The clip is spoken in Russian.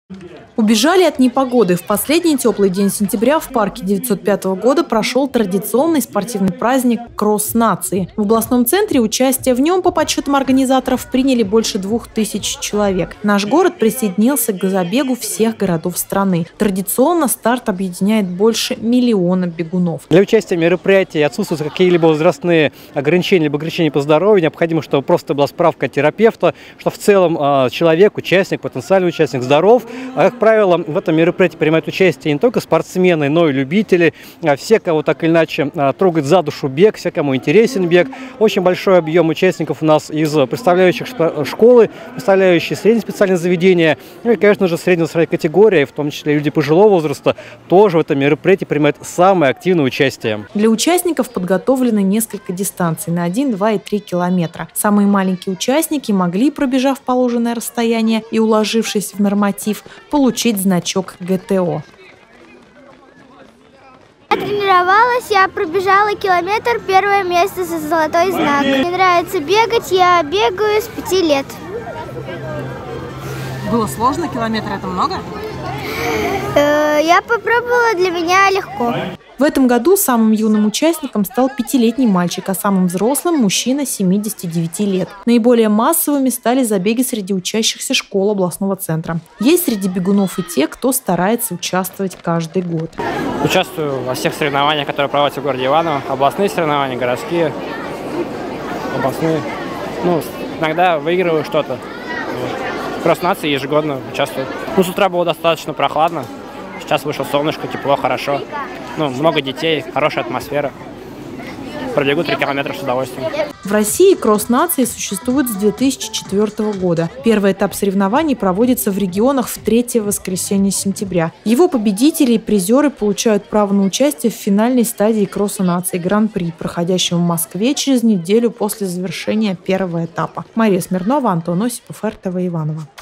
Убежали от непогоды. В последний теплый день сентября в парке 905 года прошел традиционный спортивный праздник «Кросс нации». В областном центре участие в нем, по подсчетам организаторов, приняли больше 2000 человек. Наш город присоединился к забегу всех городов страны. Традиционно старт объединяет больше 1 миллиона бегунов. Для участия в мероприятии отсутствуют какие-либо возрастные ограничения либо ограничения по здоровью. Необходимо, чтобы просто была справка от терапевта, что в целом человек, участник, потенциальный участник здоров. Как правило, в этом мероприятии принимают участие не только спортсмены, но и любители. Все, кого так или иначе трогает за душу бег, все, кому интересен бег. Очень большой объем участников у нас из представляющих школы, представляющие средние специальные заведения. Ну и, конечно же, средняя возрастная категория, в том числе люди пожилого возраста, тоже в этом мероприятии принимают самое активное участие. Для участников подготовлены несколько дистанций на 1, 2 и 3 километра. Самые маленькие участники могли, пробежав положенное расстояние и уложившись в норматив, получить значок ГТО. Я тренировалась, я пробежала километр, первое место за золотой знак. Мне нравится бегать, я бегаю с 5 лет. Было сложно? Километр это много? Я попробовала, для меня легко. В этом году самым юным участником стал 5-летний мальчик, а самым взрослым – мужчина 79 лет. Наиболее массовыми стали забеги среди учащихся школ областного центра. Есть среди бегунов и те, кто старается участвовать каждый год. Участвую во всех соревнованиях, которые проводятся в городе Иваново. Областные соревнования, городские, областные. Иногда выигрываю что-то. Кросс нации ежегодно участвую. С утра было достаточно прохладно. Сейчас вышло солнышко, тепло, хорошо. Много детей, хорошая атмосфера. Пробегу 3 километра с удовольствием. В России кросс нации существует с 2004 года. Первый этап соревнований проводится в регионах в 3-е воскресенье сентября. Его победители и призеры получают право на участие в финальной стадии кросса нации Гран-при, проходящем в Москве через неделю после завершения первого этапа. Мария Смирнова, Антон Осипов, РТВ Иваново.